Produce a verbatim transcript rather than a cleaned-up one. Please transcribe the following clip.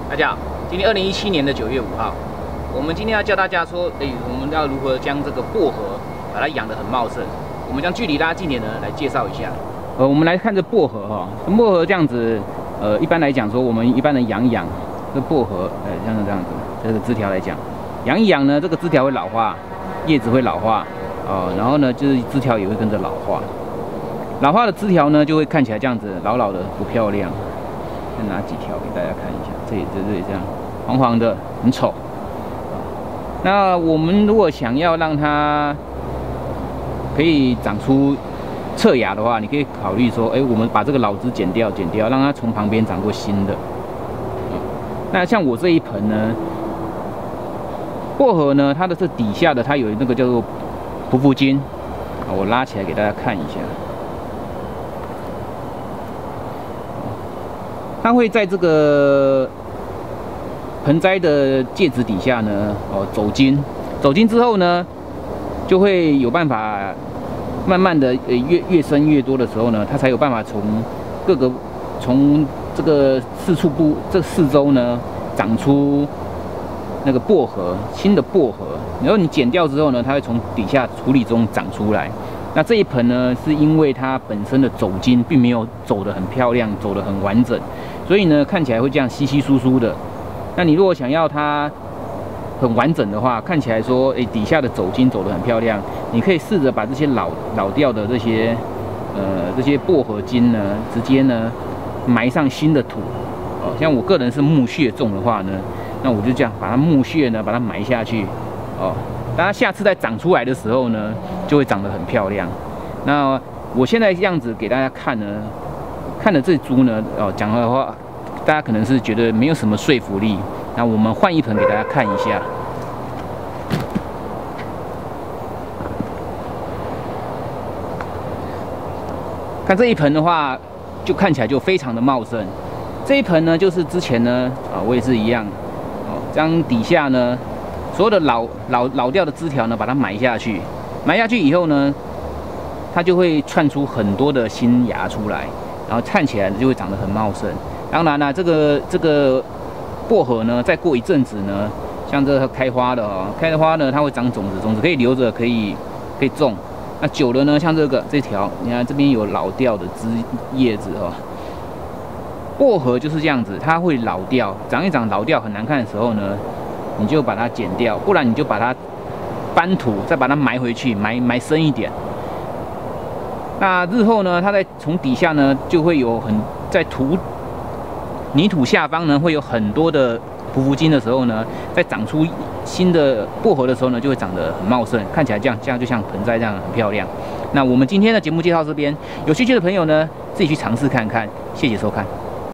大家好，今天二零一七年的九月五号，我们今天要教大家说，哎、欸，我们要如何将这个薄荷把它养得很茂盛。我们将距离拉近点呢，来介绍一下。呃，我们来看这薄荷哈，薄荷这样子，呃，一般来讲说，我们一般人养一养这薄荷，呃，像这样子，这个枝条来讲，养一养呢，这个枝条会老化，叶子会老化，哦、呃，然后呢，就是枝条也会跟着老化。老化的枝条呢，就会看起来这样子老老的，不漂亮。再拿几条给大家看一下，这里这这里这样黄黄的，很丑。那我们如果想要让它可以长出侧芽的话，你可以考虑说，哎，我们把这个老枝剪掉，剪掉，让它从旁边长过新的。那像我这一盆呢，薄荷呢，它的这底下的它有那个叫做匍匐茎，我拉起来给大家看一下。它会在这个盆栽的介质底下呢，哦，走茎，走茎之后呢，就会有办法慢慢的，呃，越越生越多的时候呢，它才有办法从各个从这个四处部这四周呢长出那个薄荷，新的薄荷。然后你剪掉之后呢，它会从底下处理中长出来。那这一盆呢，是因为它本身的走茎并没有走得很漂亮，走得很完整，所以呢，看起来会这样稀稀疏疏的。那你如果想要它很完整的话，看起来说，哎，底下的走茎走得很漂亮，你可以试着把这些老老掉的这些呃这些薄荷茎呢，直接呢埋上新的土。哦，像我个人是木屑种的话呢，那我就这样把它木屑呢把它埋下去，哦。当它下次再长出来的时候呢，就会长得很漂亮。那我现在这样子给大家看呢，看了这株呢，哦，讲的话，大家可能是觉得没有什么说服力。那我们换一盆给大家看一下。看这一盆的话，就看起来就非常的茂盛。这一盆呢，就是之前呢，啊，我也是一样，哦，将底下呢。所有的老老老掉的枝条呢，把它埋下去，埋下去以后呢，它就会窜出很多的新芽出来，然后看起来就会长得很茂盛。当然啦，这个这个薄荷呢，再过一阵子呢，像这个开花的哦，开的花呢，它会长种子，种子可以留着，可以可以种。那久了呢，像这个这条，你看这边有老掉的枝叶子哦。薄荷就是这样子，它会老掉，长一长老掉很难看的时候呢。你就把它剪掉，不然你就把它搬土，再把它埋回去，埋埋深一点。那日后呢，它在从底下呢，就会有很在土泥土下方呢，会有很多的匍匐茎的时候呢，在长出新的薄荷的时候呢，就会长得很茂盛，看起来这样这样就像盆栽这样很漂亮。那我们今天的节目介绍这边，有兴趣的朋友呢，自己去尝试看看。谢谢收看。